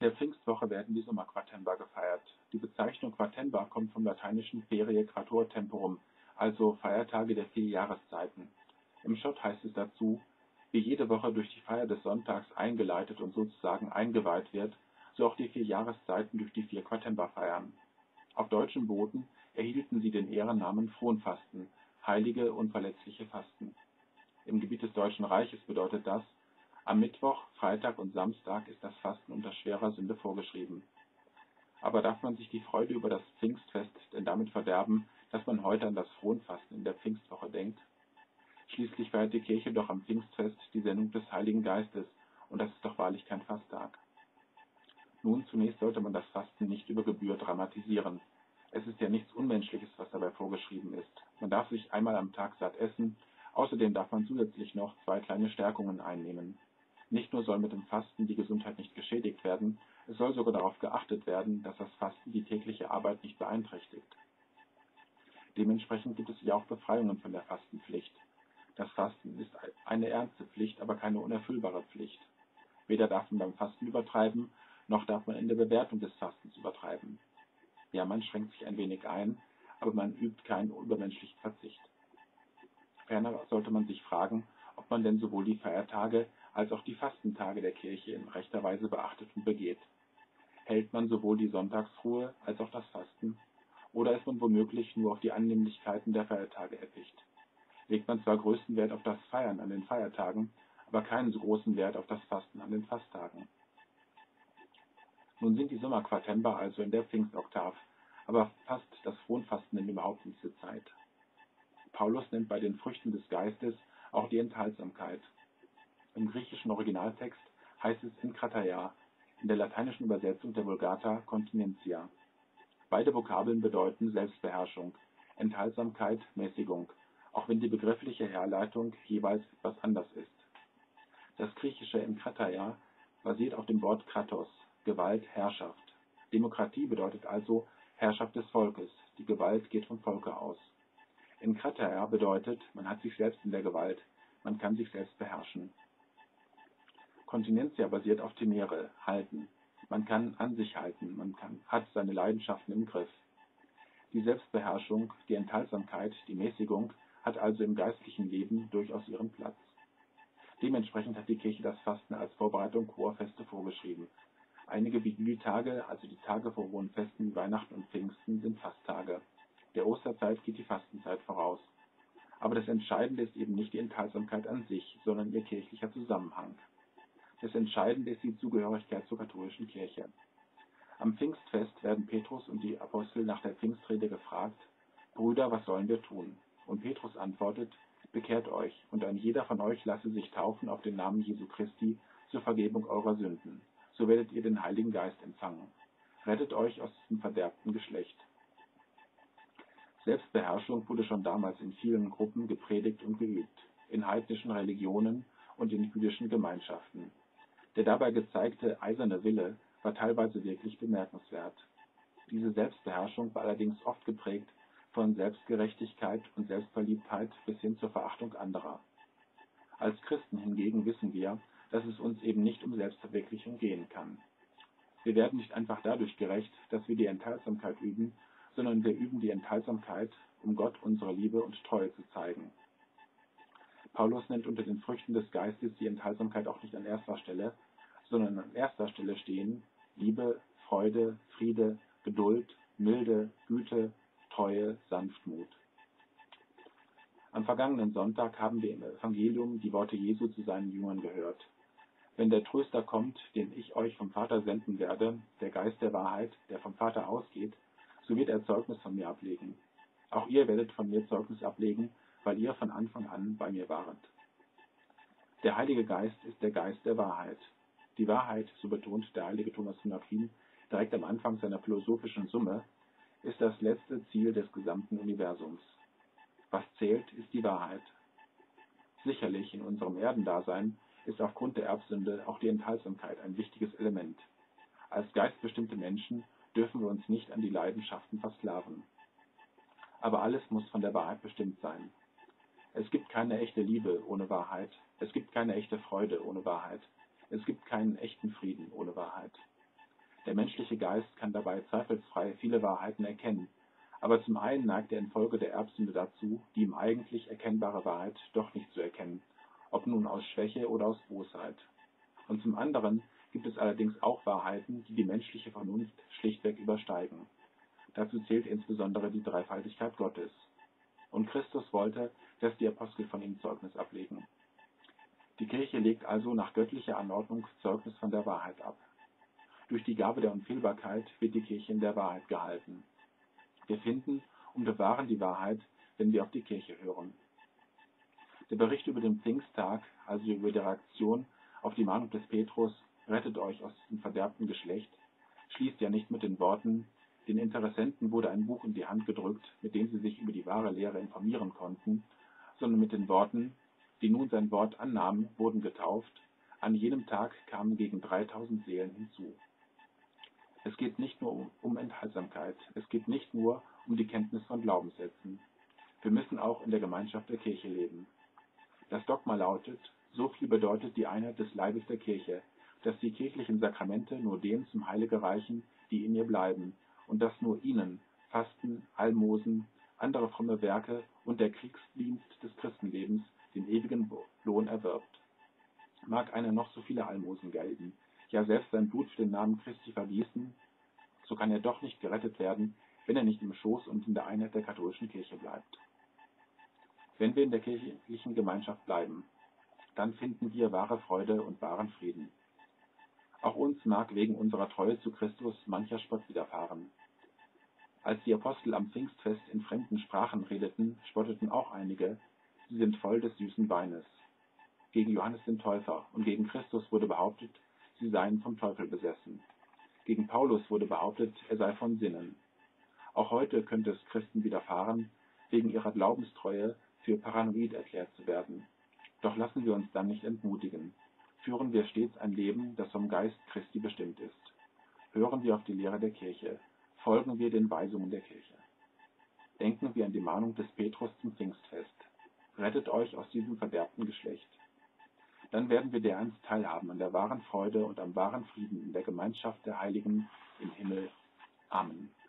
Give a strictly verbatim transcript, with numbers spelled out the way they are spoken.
der Pfingstwoche werden die Sommerquatember gefeiert. Die Bezeichnung Quatember kommt vom lateinischen Feriae Quator Temporum, also Feiertage der vier Jahreszeiten. Im Schott heißt es dazu: Wie jede Woche durch die Feier des Sonntags eingeleitet und sozusagen eingeweiht wird, so auch die vier Jahreszeiten durch die vier Quatemberfeiern. Auf deutschem Boden erhielten sie den Ehrennamen Fronfasten, heilige und verletzliche Fasten. Im Gebiet des Deutschen Reiches bedeutet das: Am Mittwoch, Freitag und Samstag ist das Fasten unter schwerer Sünde vorgeschrieben. Aber darf man sich die Freude über das Pfingstfest denn damit verderben, dass man heute an das Fronfasten in der Pfingstwoche denkt? Schließlich feiert die Kirche doch am Pfingstfest die Sendung des Heiligen Geistes, und das ist doch wahrlich kein Fasttag. Nun, zunächst sollte man das Fasten nicht über Gebühr dramatisieren. Es ist ja nichts Unmenschliches, was dabei vorgeschrieben ist. Man darf sich einmal am Tag satt essen, außerdem darf man zusätzlich noch zwei kleine Stärkungen einnehmen. Nicht nur soll mit dem Fasten die Gesundheit nicht geschädigt werden, es soll sogar darauf geachtet werden, dass das Fasten die tägliche Arbeit nicht beeinträchtigt. Dementsprechend gibt es ja auch Befreiungen von der Fastenpflicht. Das Fasten ist eine ernste Pflicht, aber keine unerfüllbare Pflicht. Weder darf man beim Fasten übertreiben, noch darf man in der Bewertung des Fastens übertreiben. Ja, man schränkt sich ein wenig ein, aber man übt keinen übermenschlichen Verzicht. Ferner sollte man sich fragen, ob man denn sowohl die Feiertage als auch die Fastentage der Kirche in rechter Weise beachtet und begeht. Hält man sowohl die Sonntagsruhe als auch das Fasten? Oder ist man womöglich nur auf die Annehmlichkeiten der Feiertage erpicht? Legt man zwar größten Wert auf das Feiern an den Feiertagen, aber keinen so großen Wert auf das Fasten an den Fasttagen. Nun sind die Sommerquatember also in der Pfingstoktav, aber passt das Fronfasten denn überhaupt in diese Zeit? Paulus nennt bei den Früchten des Geistes auch die Enthaltsamkeit. Im griechischen Originaltext heißt es Enkrataia, in der lateinischen Übersetzung der Vulgata Continentia. Beide Vokabeln bedeuten Selbstbeherrschung, Enthaltsamkeit, Mäßigung, auch wenn die begriffliche Herleitung jeweils etwas anders ist. Das griechische Enkrataia basiert auf dem Wort Kratos, Gewalt, Herrschaft. Demokratie bedeutet also Herrschaft des Volkes, die Gewalt geht vom Volke aus. Enkrataia bedeutet, man hat sich selbst in der Gewalt, man kann sich selbst beherrschen. Continentia basiert auf Tenere, halten. Man kann an sich halten, man kann, hat seine Leidenschaften im Griff. Die Selbstbeherrschung, die Enthaltsamkeit, die Mäßigung hat also im geistlichen Leben durchaus ihren Platz. Dementsprechend hat die Kirche das Fasten als Vorbereitung hoher Feste vorgeschrieben. Einige Vigiltage, also die Tage vor hohen Festen wie Weihnachten und Pfingsten, sind Fasttage. Der Osterzeit geht die Fastenzeit voraus. Aber das Entscheidende ist eben nicht die Enthaltsamkeit an sich, sondern ihr kirchlicher Zusammenhang. Das Entscheidende ist die Zugehörigkeit zur katholischen Kirche. Am Pfingstfest werden Petrus und die Apostel nach der Pfingstrede gefragt: Brüder, was sollen wir tun? Und Petrus antwortet: Bekehrt euch, und ein jeder von euch lasse sich taufen auf den Namen Jesu Christi zur Vergebung eurer Sünden. So werdet ihr den Heiligen Geist empfangen. Rettet euch aus diesem verderbten Geschlecht. Selbstbeherrschung wurde schon damals in vielen Gruppen gepredigt und geübt, in heidnischen Religionen und in jüdischen Gemeinschaften. Der dabei gezeigte eiserne Wille war teilweise wirklich bemerkenswert. Diese Selbstbeherrschung war allerdings oft geprägt von Selbstgerechtigkeit und Selbstverliebtheit bis hin zur Verachtung anderer. Als Christen hingegen wissen wir, dass es uns eben nicht um Selbstverwirklichung gehen kann. Wir werden nicht einfach dadurch gerecht, dass wir die Enthaltsamkeit üben, sondern wir üben die Enthaltsamkeit, um Gott unsere Liebe und Treue zu zeigen. Paulus nennt unter den Früchten des Geistes die Enthaltsamkeit auch nicht an erster Stelle, sondern an erster Stelle stehen Liebe, Freude, Friede, Geduld, Milde, Güte, Treue, Sanftmut. Am vergangenen Sonntag haben wir im Evangelium die Worte Jesu zu seinen Jüngern gehört. Wenn der Tröster kommt, den ich euch vom Vater senden werde, der Geist der Wahrheit, der vom Vater ausgeht, so wird er Zeugnis von mir ablegen. Auch ihr werdet von mir Zeugnis ablegen, weil ihr von Anfang an bei mir waret. Der Heilige Geist ist der Geist der Wahrheit. Die Wahrheit, so betont der heilige Thomas von Aquin direkt am Anfang seiner philosophischen Summe, ist das letzte Ziel des gesamten Universums. Was zählt, ist die Wahrheit. Sicherlich in unserem Erdendasein ist aufgrund der Erbsünde auch die Enthaltsamkeit ein wichtiges Element. Als geistbestimmte Menschen dürfen wir uns nicht an die Leidenschaften versklaven. Aber alles muss von der Wahrheit bestimmt sein. Es gibt keine echte Liebe ohne Wahrheit. Es gibt keine echte Freude ohne Wahrheit. Es gibt keinen echten Frieden ohne Wahrheit. Der menschliche Geist kann dabei zweifelsfrei viele Wahrheiten erkennen, aber zum einen neigt er infolge der Erbsünde dazu, die ihm eigentlich erkennbare Wahrheit doch nicht zu erkennen, ob nun aus Schwäche oder aus Bosheit. Und zum anderen gibt es allerdings auch Wahrheiten, die die menschliche Vernunft schlichtweg übersteigen. Dazu zählt insbesondere die Dreifaltigkeit Gottes. Und Christus wollte, dass die Apostel von ihm Zeugnis ablegen. Die Kirche legt also nach göttlicher Anordnung Zeugnis von der Wahrheit ab. Durch die Gabe der Unfehlbarkeit wird die Kirche in der Wahrheit gehalten. Wir finden und bewahren die Wahrheit, wenn wir auf die Kirche hören. Der Bericht über den Pfingsttag, also über die Reaktion auf die Mahnung des Petrus, rettet euch aus dem verderbten Geschlecht, schließt ja nicht mit den Worten, den Interessenten wurde ein Buch in die Hand gedrückt, mit dem sie sich über die wahre Lehre informieren konnten, sondern mit den Worten, die nun sein Wort annahmen, wurden getauft, an jenem Tag kamen gegen dreitausend Seelen hinzu. Es geht nicht nur um Enthaltsamkeit, es geht nicht nur um die Kenntnis von Glaubenssätzen. Wir müssen auch in der Gemeinschaft der Kirche leben. Das Dogma lautet, so viel bedeutet die Einheit des Leibes der Kirche, dass die kirchlichen Sakramente nur denen zum Heile gereichen, die in ihr bleiben, und dass nur ihnen Fasten, Almosen, andere fromme Werke und der Kriegsdienst des Christenlebens den ewigen Lohn erwirbt. Mag einer noch so viele Almosen gelten, ja selbst sein Blut für den Namen Christi vergießen, so kann er doch nicht gerettet werden, wenn er nicht im Schoß und in der Einheit der katholischen Kirche bleibt. Wenn wir in der kirchlichen Gemeinschaft bleiben, dann finden wir wahre Freude und wahren Frieden. Auch uns mag wegen unserer Treue zu Christus mancher Spott widerfahren. Als die Apostel am Pfingstfest in fremden Sprachen redeten, spotteten auch einige, sie sind voll des süßen Weines. Gegen Johannes den Täufer und gegen Christus wurde behauptet, sie seien vom Teufel besessen. Gegen Paulus wurde behauptet, er sei von Sinnen. Auch heute könnte es Christen widerfahren, wegen ihrer Glaubenstreue für paranoid erklärt zu werden. Doch lassen wir uns dann nicht entmutigen. Führen wir stets ein Leben, das vom Geist Christi bestimmt ist. Hören wir auf die Lehre der Kirche. Folgen wir den Weisungen der Kirche. Denken wir an die Mahnung des Petrus zum Pfingstfest. Rettet euch aus diesem verderbten Geschlecht. Dann werden wir dereinst teilhaben an der wahren Freude und am wahren Frieden in der Gemeinschaft der Heiligen im Himmel. Amen.